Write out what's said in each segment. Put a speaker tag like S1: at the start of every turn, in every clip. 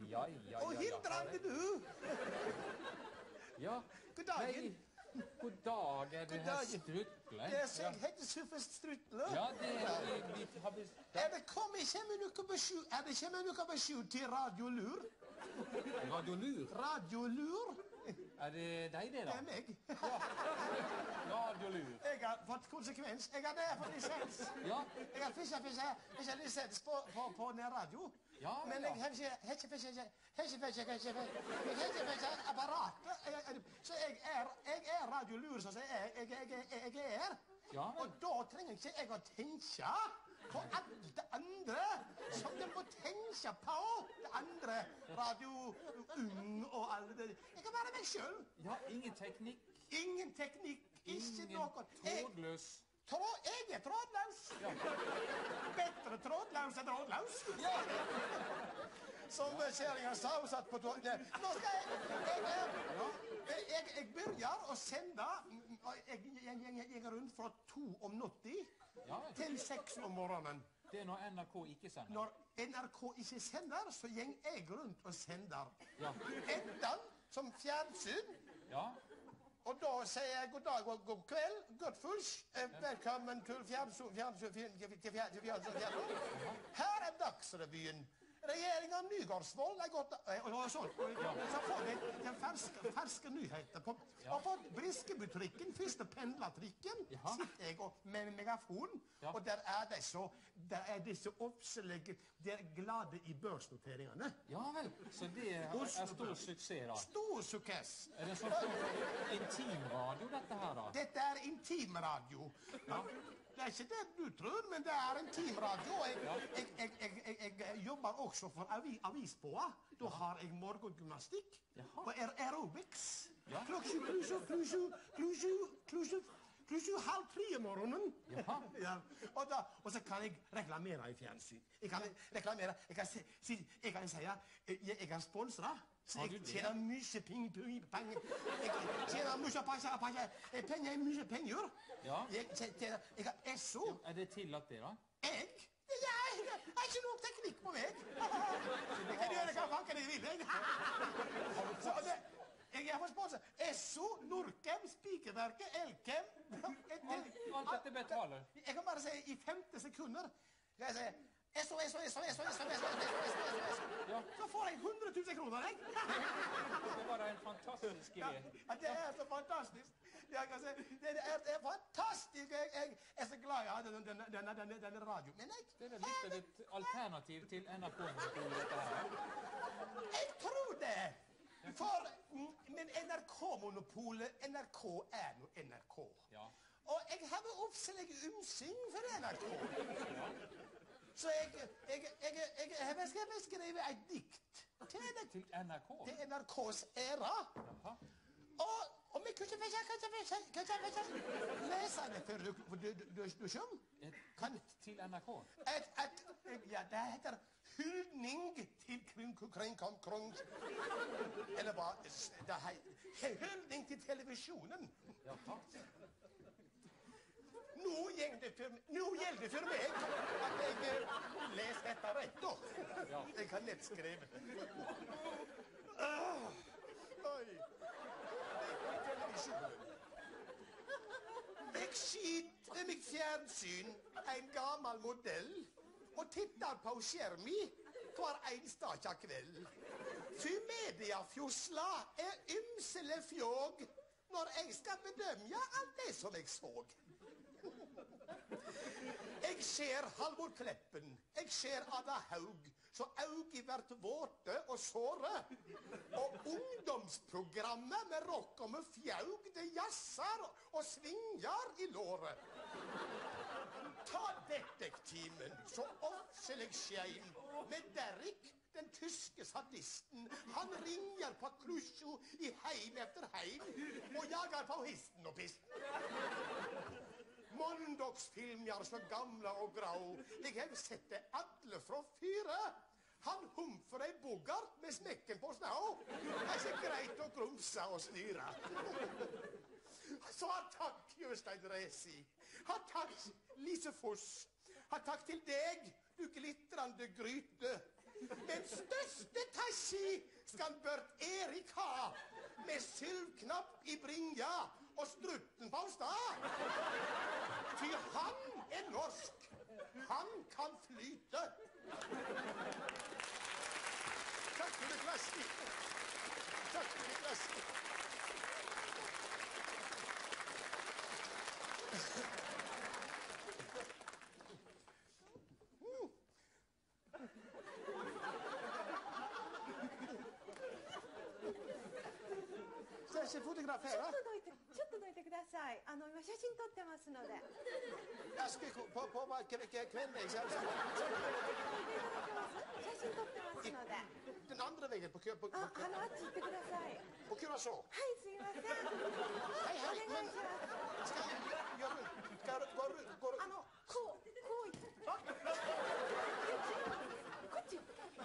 S1: Ja.
S2: Og hindrande du.
S1: Ja.
S2: God dagen.
S1: God dag, er det her Strutle?
S2: Jeg heter Sufest Strutle.
S1: Ja, vi har bestilt...
S2: Er det kommet noe beskyld til Radio Lur?
S1: Radio Lur?
S2: Radio Lur?
S1: Er det deg, det da?
S2: Det er meg.
S1: Radio Lur.
S2: Jeg har fått konsekvens. Jeg har der fått lisens.
S1: Ja.
S2: Jeg har ikke lisens på nærradio.
S1: Ja,
S2: men jeg har ikke apparatet. Så jeg er Radio Lur, så jeg er.
S1: Ja,
S2: og da trenger ikke jeg å tenke på alt det andre som de må tenke på. Det andre, Radio Ung og alle det. Jeg kan være meg selv.
S1: Ja, ingen teknikk.
S2: Ingen teknikk, ikke noe.
S1: Trådløs.
S2: Jeg er trådløs. Ja. Bedre trådløs enn trådløs. Ja. Som kjæringen sa, hun satt på tråd. Nå skal jeg begynner å sende. Jeg er rundt fra 2 om natten til 6 om morgenen.
S1: Det er når NRK ikke sender.
S2: Når NRK ikke sender, så går jeg rundt og sender.
S1: Ja.
S2: Enten som fjernsyn.
S1: Ja.
S2: Og da sier jeg god dag og god kveld, godt fulls, velkommen til fjernsyn. Her er Dagsrevyen. Regjeringen Nygaardsvold er gått... Og sånn. Så får vi den ferske nyheter. Og på Briskebuttrikken, første pendlertrikken, sitter jeg med megafon. Og der er disse oppsellegge, de er glade i børsnoteringene.
S1: Ja vel, så det er stor suksess da.
S2: Stor suksess.
S1: Er det sånn intimradio dette her da?
S2: Dette er intimradio. Ja. Det er ikke det du tror, men det er intimradio. Jeg jobber også for avisbåa. Da har jeg morgengymnastikk og aerobics. Klokka 2:30 om morgenen. Og så kan jeg reklamere i fjernsyn. Jeg kan reklamere, jeg kan si jeg kan sponsre. Jeg tjener mye penger. Jeg tjener mye penger. Jeg har SO.
S1: Er det tillatt det da?
S2: Jeg har ikke noen teknikk på meg. Jeg kan gjøre hva faen jeg vil. Jeg har fått sponset SO, Norcem, Spikerverket, Elkem.
S1: Alt dette betaler.
S2: Jeg kan bare si i 50 sekunder. Jeg sier SO. Så får jeg 100 000 kroner, jeg.
S1: Det var en fantastisk idé.
S2: Ja, det er så fantastisk. Jeg kan si, det er fantastisk. Jeg er så glad jeg hadde denne radio. Men
S1: det er litt et alternativ til NRK-monopolet dette her.
S2: Jeg tror det. Men NRK-monopolet, NRK er noe NRK.
S1: Ja.
S2: Og jeg har jo oppsellegge umsing for NRK. Så jeg har beskrevet et dikt
S1: til NRK?
S2: Til NRKs æra. Og vi kunne ikke lese det før du skjønner.
S1: Til NRK?
S2: Ja, det heter hyldning til kring. Eller hva? Hyldning til televisjonen.
S1: Jaha.
S2: Nå gjelder det for meg at jeg leser dette rett da. Jeg har nettskrevet. Oi. Jeg skyter meg fjernsyn, en gammel modell, og titter på skjermi hver enstaka kveld. For mediafjosla er ymsele fjåg når jeg skal bedømme alt det som jeg så. Jeg ser Halvor Kleppen, jeg ser Ada Haug, så augi vært våte og såre. Og ungdomsprogrammet med rock og med fjaug, det jasser og svinger i låret. Ta detektiven, så offselig skjein, med Derrick, den tyske sadisten. Han ringer på klusjo i heim etter heim, og jager på histen og pisten. Måndagsfilmer så gamle og grå. Jeg har sett det alle fra fyre. Han humfer ei boggart med smekken på snå. Det er ikke greit å grumse og styre. Så takk, Jøstein Resi. Takk, Lise Foss. Takk til deg, du glitrende gryte. Den største tasje skal Bert Erik ha, med sylvknapp i bringa og strutten på stad. Ty han er norsk. Han kan flyte. Takk for det, Klassi. Takk for det, Klassi. Skal jeg fotografere?
S3: ちょっとどいてください。今写真撮ってますので。
S2: Jeg skal på kvelden.
S3: 写真撮ってますので。
S2: Den andre veien på
S3: あっち行ってください。
S2: på Curacao.
S3: はいすいません。
S2: Hei,
S3: お
S2: hei,
S3: 願い
S2: men
S3: します。
S2: skal jeg gjøre gå
S3: こう行って。こっち。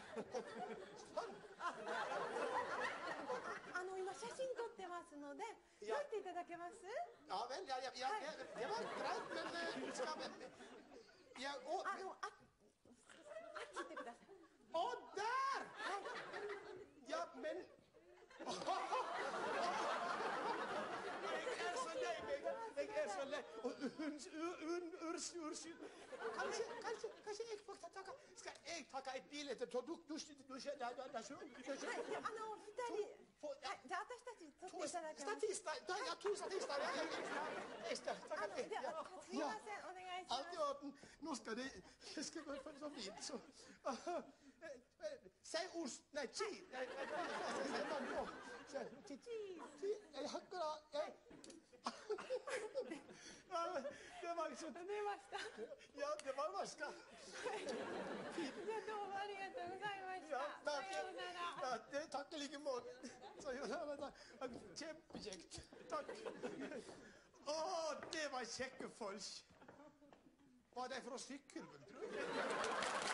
S3: 今写真撮ってますので、どうっていただけます？
S2: Ja vel, det var greit, men skal vi ja,
S3: あっち行ってください。
S2: Å, der! Ja, men Jeg er så lei. Unnskyld. Kanskje jeg får ta Skal jeg ta et bilde til du ser der?
S3: はい、じゃあ2人。じゃあ私たち撮っていただけます？
S2: Statister. Ja, to statister. Jeg skal ta et.
S3: じゃあすいません、お願いします。
S2: Alt i orden. Nå skal det Jeg skal gå for så vidt, så Si ost. Nei, cheese. Jeg hakker av. Det var liksom
S3: 出ました。
S2: Ja, det var vaska.
S3: じゃあどうもありがとうございまし
S2: Ja,
S3: た。さようなら。
S2: det takk i like måte. Kjempekjekt. Takk. Å, det var kjekke folk. Var de fra Sykkylven, tror jeg?